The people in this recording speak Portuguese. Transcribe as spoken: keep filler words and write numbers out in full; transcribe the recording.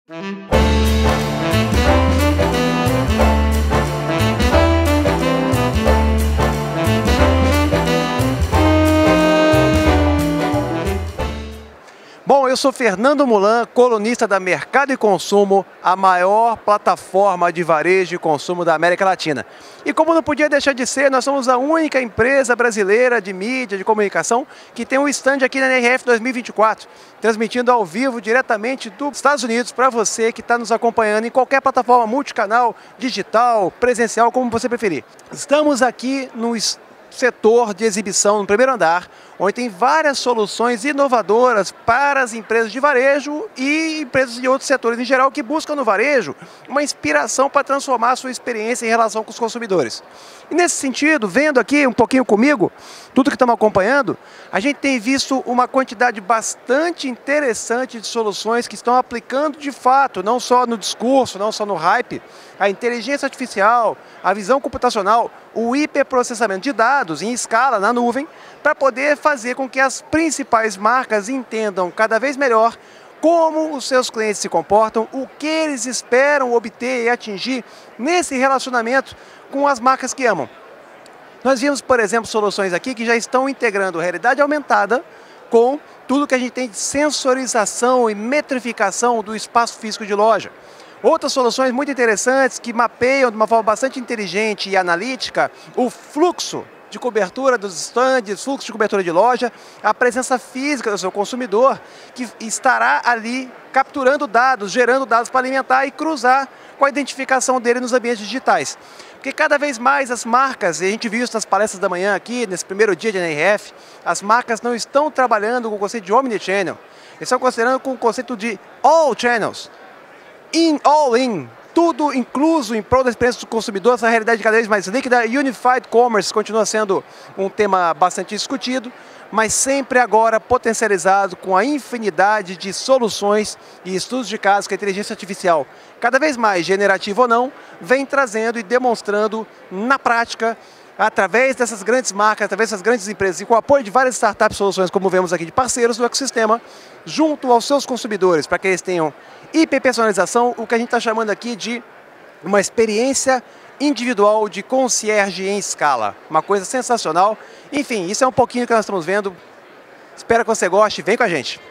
Bom, eu sou Fernando Mulan, colunista da Mercado e Consumo, a maior plataforma de varejo e consumo da América Latina. E como não podia deixar de ser, nós somos a única empresa brasileira de mídia, de comunicação, que tem um stand aqui na N R F dois mil e vinte e quatro, transmitindo ao vivo diretamente dos Estados Unidos para você que está nos acompanhando em qualquer plataforma multicanal, digital, presencial, como você preferir. Estamos aqui no setor de exibição no primeiro andar, onde tem várias soluções inovadoras para as empresas de varejo e empresas de outros setores em geral que buscam no varejo uma inspiração para transformar a sua experiência em relação com os consumidores. E nesse sentido, vendo aqui um pouquinho comigo, tudo que estamos acompanhando, a gente tem visto uma quantidade bastante interessante de soluções que estão aplicando de fato, não só no discurso, não só no hype, a inteligência artificial, a visão computacional, o hiperprocessamento de dados em escala, na nuvem, para poder fazer com que as principais marcas entendam cada vez melhor como os seus clientes se comportam, o que eles esperam obter e atingir nesse relacionamento com as marcas que amam. Nós vimos, por exemplo, soluções aqui que já estão integrando realidade aumentada com tudo que a gente tem de sensorização e metrificação do espaço físico de loja. Outras soluções muito interessantes que mapeiam de uma forma bastante inteligente e analítica o fluxo de cobertura dos estandes, fluxo de cobertura de loja, a presença física do seu consumidor, que estará ali capturando dados, gerando dados para alimentar e cruzar com a identificação dele nos ambientes digitais. Porque cada vez mais as marcas, e a gente viu isso nas palestras da manhã aqui, nesse primeiro dia de N R F, as marcas não estão trabalhando com o conceito de Omnichannel, eles estão considerando com o conceito de All Channels, in, all in, tudo incluso em prol da experiência do consumidor, essa realidade cada vez mais líquida. Unified Commerce continua sendo um tema bastante discutido, mas sempre agora potencializado com a infinidade de soluções e estudos de caso que a inteligência artificial, cada vez mais generativa ou não, vem trazendo e demonstrando na prática, através dessas grandes marcas, através dessas grandes empresas e com o apoio de várias startups e soluções, como vemos aqui, de parceiros do ecossistema, junto aos seus consumidores, para que eles tenham hiperpersonalização, o que a gente está chamando aqui de uma experiência individual de concierge em escala. Uma coisa sensacional. Enfim, isso é um pouquinho que nós estamos vendo. Espero que você goste. Vem com a gente.